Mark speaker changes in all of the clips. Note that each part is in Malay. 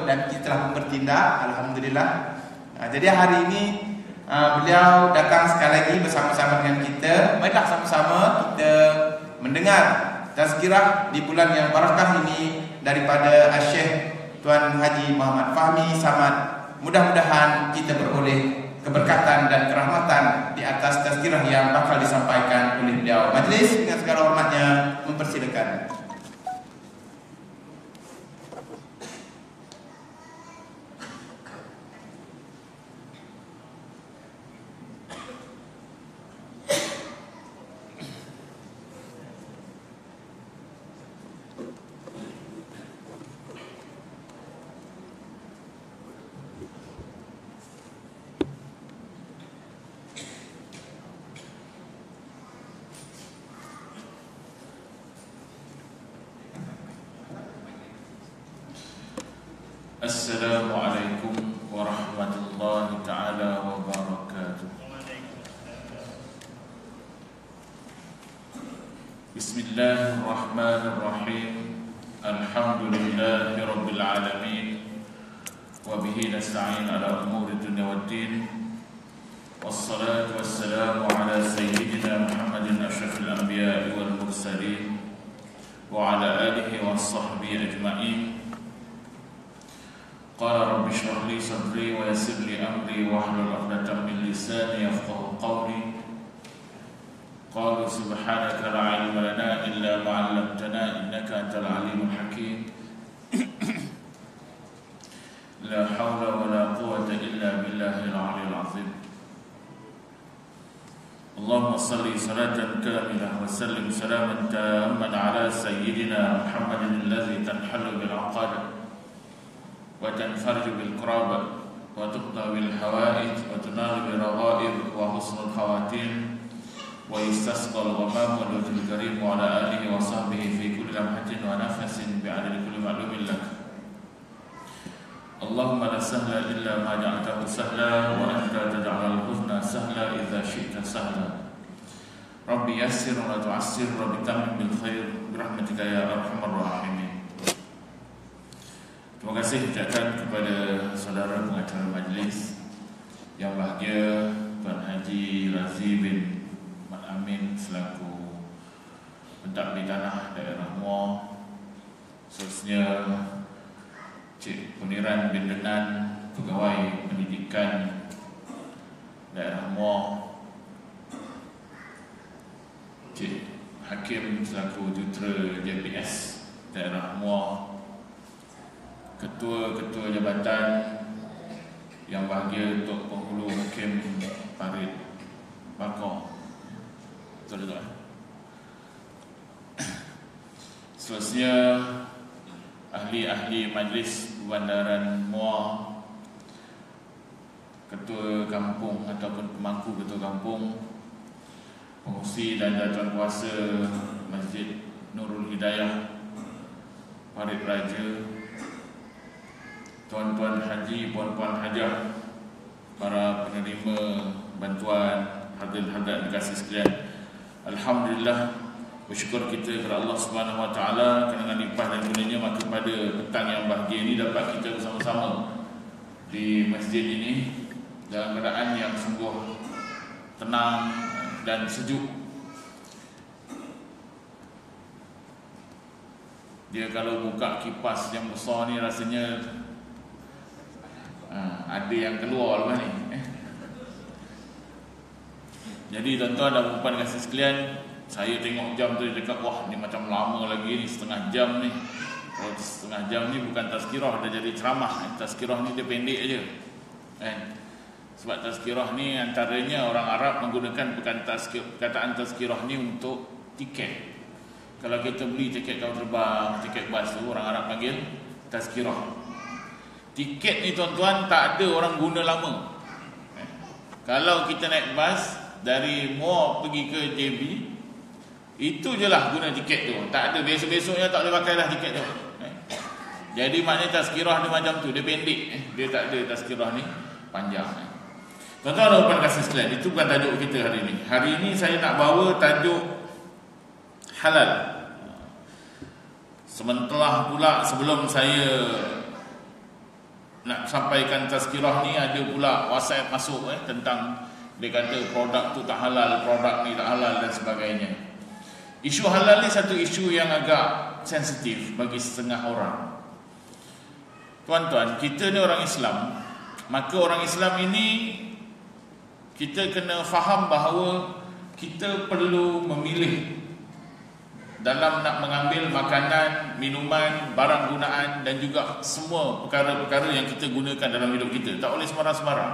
Speaker 1: dan kita telah bertindak, alhamdulillah. Jadi hari ini beliau datang sekali lagi bersama-sama dengan kita. Marilah sama-sama kita mendengar tazkirah di bulan yang barakah ini daripada Syekh Tuan Haji Muhammad Fahmi Samad. Mudah-mudahan kita beroleh keberkatan dan kerahmatan di atas tazkirah yang bakal disampaikan oleh beliau. Majlis dengan segala hormatnya mempersilakan.
Speaker 2: Assalamualaikum warahmatullahi ta'ala wabarakatuh. Bismillahirrahmanirrahim. Alhamdulillahi rabbil alamin. Wabihi nasta'in ala umuri dunya waddin. Wassalatu wassalamu ala sayyidina Muhammadin asyrafil anbiya'i wal mursalin wa ala alihi wa sahbihi ajma'in. Qala rabbi shrah li sadri wa yassir li amri wahlul 'uqdatam min lisani yafqahu qawli. Qalu subhanaka la 'ilma lana illa ma 'allamtana innaka antal 'alimul hakim. La hawla wa la quwwata illa billahil 'aliyyil 'azim. Allahumma salli salatan kamilah wa sallim salaman tamman ala sayyidina Muhammadin alladhi tanhallu bil 'aqad وتنفرج بالكراب وتقضى بالحوائج وتنال بالرغائب وحسن الخواتيم ويستسقى الغمام والوجه الكريم وعلى آله وصحبه في كل لمحة ونفس بعدد كل معلوم لك. اللهم لا سهل إلا ما جعلته سهلا وأنت تجعل الحزن سهلا إذا شئت سهلا. ربي يسر ولا تعسر ربي تمم بالخير برحمتك يا أرحم الراحمين. Terima kasih ucapkan kepada saudara pengacara majlis yang bahagia Tuan Haji Razi bin Mat Amin selaku pentadbir tanah daerah Muar, seterusnya Cik Puniran bin Denan, pegawai pendidikan daerah Muar, Cik Hakim selaku jutera JPS daerah Muar, ketua-ketua jabatan yang bahagia Tok Penghulu Hakim Farid Bakar, betul-betul. Seterusnya ahli-ahli majlis Bandaran Muar, ketua kampung ataupun pemangku ketua kampung, pengurusi dan tuan kuasa Masjid Nurul Hidayah Farid Raja, tuan-tuan haji, puan-puan hajah, para penerima bantuan, hadirin-hadirat dikasih sekalian. Alhamdulillah, bersyukur kita kepada Allah Subhanahu Wa Taala kerana dengan limpah dan kurnianya maka pada petang yang bahagia ini dapat kita bersama-sama di masjid ini dalam keadaan yang sungguh tenang dan sejuk. Dia kalau buka kipas yang besar ni rasanya ada yang keluar lepas ni. Jadi tuan-tuan dan puan-puan kasih sekalian, saya tengok jam tu dia cakap, wah ni macam lama lagi ni, setengah jam ni. Kalau setengah jam ni bukan tazkirah, dah jadi ceramah. Tazkirah ni dia pendek aja. Sebab tazkirah ni antaranya orang Arab menggunakan perkataan tazkirah ni untuk tiket. Kalau kita beli tiket kapal terbang, tiket bas tu, orang Arab panggil tazkirah. Tiket ni tuan-tuan tak ada orang guna lama. Kalau kita naik bas dari Muar pergi ke JB, itu je lah guna tiket tu. Tak ada, besok-besoknya tak boleh pakai dah tiket tu. Jadi maknanya tazkirah ni macam tu, dia pendek. Dia tak ada tazkirah ni panjang. Tuan-tuan dan puan kasih sekalian, itu bukan tajuk kita hari ini. Hari ini saya nak bawa tajuk halal. Sementara pula sebelum saya sampaikan tazkirah ni, ada pula WhatsApp masuk tentang dia kata produk tu tak halal, produk ni tak halal dan sebagainya. Isu halal ni satu isu yang agak sensitif bagi setengah orang. Tuan-tuan, kita ni orang Islam, maka orang Islam ini kita kena faham bahawa kita perlu memilih dalam nak mengambil makanan, minuman, barang gunaan dan juga semua perkara-perkara yang kita gunakan dalam hidup kita. Tak boleh sembarang-sembarang.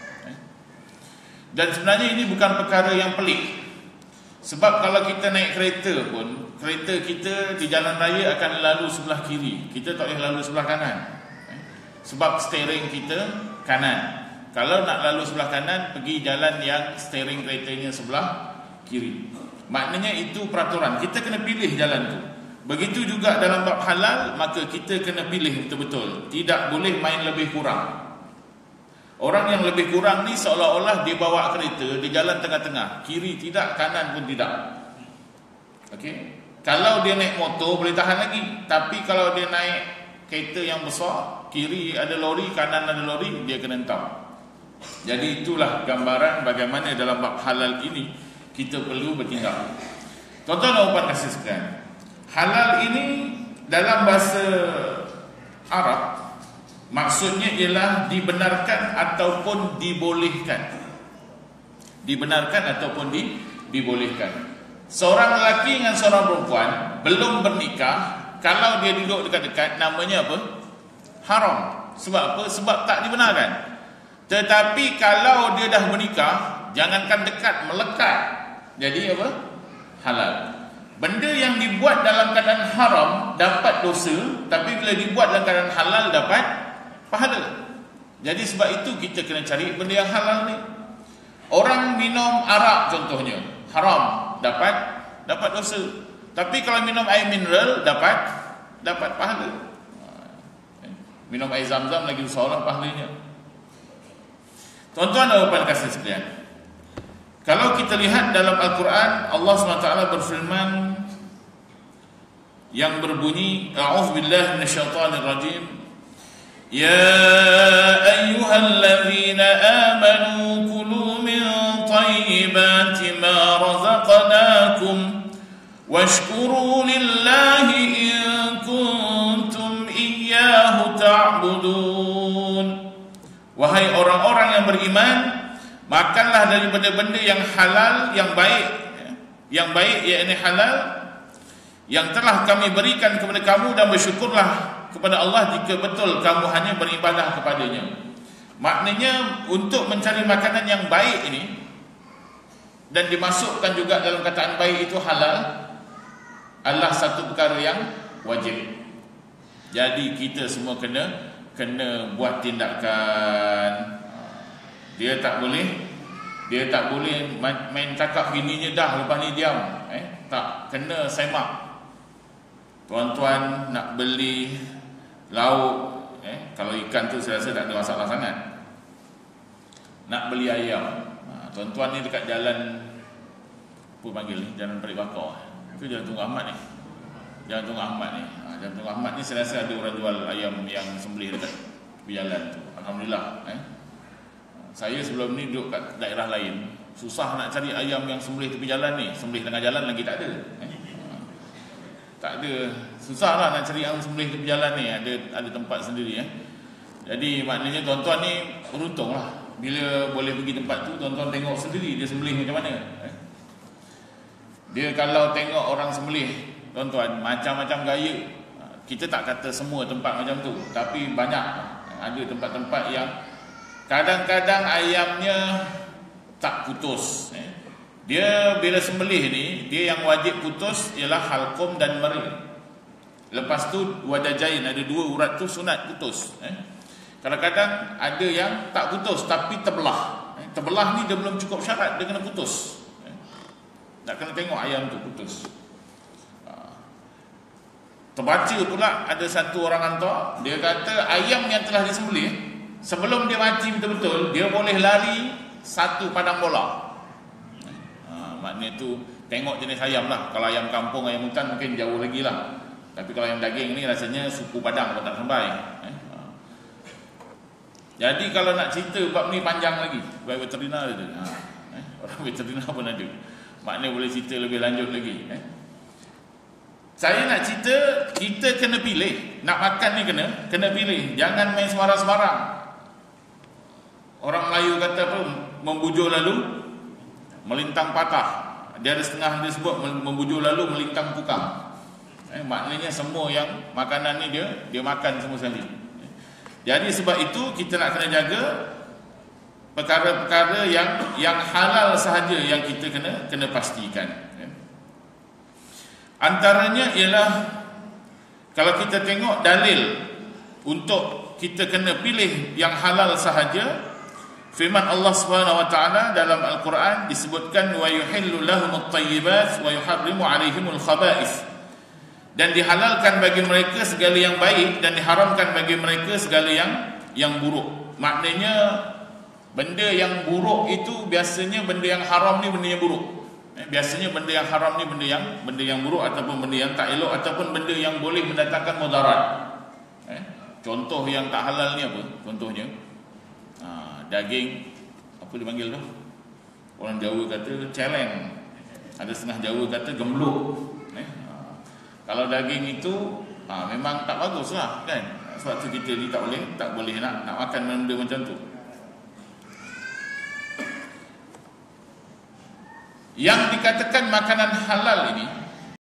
Speaker 2: Dan sebenarnya ini bukan perkara yang pelik. Sebab kalau kita naik kereta pun, kereta kita di jalan raya akan lalu sebelah kiri, kita tak boleh lalu sebelah kanan. Sebab steering kita kanan. Kalau nak lalu sebelah kanan, pergi jalan yang steering keretanya sebelah kiri. Maknanya itu peraturan, kita kena pilih jalan tu. Begitu juga dalam bab halal, maka kita kena pilih betul-betul. Tidak boleh main lebih kurang. Orang yang lebih kurang ni seolah-olah dia bawa kereta di jalan tengah-tengah, kiri tidak, kanan pun tidak. Okey. Kalau dia naik motor boleh tahan lagi, tapi kalau dia naik kereta yang besar, kiri ada lori, kanan ada lori, dia kena hentam. Jadi itulah gambaran bagaimana dalam bab halal ini kita perlu bertindak. Tuan-tuan dan puan kasih sekalian, halal ini dalam bahasa Arab maksudnya ialah dibenarkan ataupun dibolehkan. Dibenarkan ataupun dibolehkan. Seorang lelaki dengan seorang perempuan belum bernikah, kalau dia duduk dekat-dekat, namanya apa? Haram. Sebab apa? Sebab tak dibenarkan. Tetapi kalau dia dah bernikah, jangankan dekat, melekat, jadi apa? Halal. Benda yang dibuat dalam keadaan haram dapat dosa, tapi bila dibuat dalam keadaan halal dapat pahala. Jadi sebab itu kita kena cari benda yang halal ni. Orang minum arak contohnya, haram, dapat dosa. Tapi kalau minum air mineral dapat pahala. Minum air zam-zam lagi seorang pahalanya. Tuan-tuan dan puan kasih sekalian, kalau kita lihat dalam Al-Quran, Allah SWT berfirman yang berbunyi, A'udzubillahi minasyaitonirrajim, Ya ayyuhalladzina amanu kulu min tayyibati ma razaqnakum washkuru lillahi in kuntum iyyahu ta'budun. Wahai orang-orang yang beriman, makanlah daripada benda yang halal, yang baik yakni halal, yang telah kami berikan kepada kamu, dan bersyukurlah kepada Allah jika betul kamu hanya beribadah kepadanya. Maknanya untuk mencari makanan yang baik ini, dan dimasukkan juga dalam kataan baik itu halal, adalah satu perkara yang wajib. Jadi kita semua kena buat tindakan. Dia tak boleh main cakap bininya dah, lepas ni diam. Tak, kena semak. Tuan-tuan nak beli lauk, kalau ikan tu saya rasa tak ada masalah sangat. Nak beli ayam, tuan-tuan ni dekat jalan apa panggil ni, jalan Parit Bakar, itu Jalan Tunku Ahmad ni. Jalan Tunku Ahmad ni, Jalan Tunku Ahmad ni saya rasa ada orang jual ayam yang sembelih dekat tepi jalan tu. Alhamdulillah. Saya sebelum ni duduk kat daerah lain, susah nak cari ayam yang sembelih tepi jalan ni. Sembelih tengah jalan lagi tak ada. Tak ada, susah lah nak cari yang sembelih tepi jalan ni. Ada tempat sendiri. Jadi maknanya tuan-tuan ni beruntung lah, bila boleh pergi tempat tu, tuan-tuan tengok sendiri dia sembelih macam mana. Dia kalau tengok orang sembelih, tuan-tuan, macam-macam gaya. Kita tak kata semua tempat macam tu, tapi banyak. Ada tempat-tempat yang kadang-kadang ayamnya tak putus. Dia bila sembelih ni, dia yang wajib putus ialah halqum dan mari. Lepas tu wadajain, ada dua urat tu sunat putus. Kadang-kadang ada yang tak putus tapi terbelah. Terbelah ni dia belum cukup syarat, dia kena putus. Tak kena tengok ayam tu putus. Terbaca pula ada satu orang hantar, dia kata ayam yang telah disembelih, sebelum dia mati betul-betul, dia boleh lari satu padang bola. Maknanya tu tengok jenis ayam lah. Kalau ayam kampung, ayam hutan mungkin jauh lagi lah. Tapi kalau ayam daging ni rasanya suku padang pun tak sampai. Jadi kalau nak cerita bab ni panjang lagi, bab veterina tu. Orang veterina pun ada. Maknanya boleh cerita lebih lanjut lagi. Saya nak cerita, kita kena pilih. Nak makan ni kena pilih. Jangan main sembarang-sembarang. Orang Melayu kata apa? Membujur lalu melintang patah. Dia ada setengah dia sebut membujur lalu melintang pukang. Maknanya semua yang makanan ni dia makan semua sekali. Jadi sebab itu kita nak kena jaga perkara-perkara yang halal sahaja yang kita kena pastikan. Antaranya ialah kalau kita tengok dalil untuk kita kena pilih yang halal sahaja, firman Allah Subhanahu wa taala dalam Al-Quran disebutkan wa yuhillu lahumut thayyibat wa yuharrimu 'alaihimul khaba'ith. Dan dihalalkan bagi mereka segala yang baik dan diharamkan bagi mereka segala yang buruk. Maknanya benda yang buruk itu biasanya benda yang haram ni benda yang buruk. Biasanya benda yang haram ni benda yang buruk ataupun benda yang tak elok ataupun benda yang boleh mendatangkan mudarat. Contoh yang tak halal ni apa? Contohnya daging apa dipanggil tu? Orang Jawa kata celeng. Ada setengah Jawa kata gemblok. Kalau daging itu memang tak bagus lah kan. Sebab tu kita ni tak boleh nak makan benda macam tu. Yang dikatakan makanan halal ini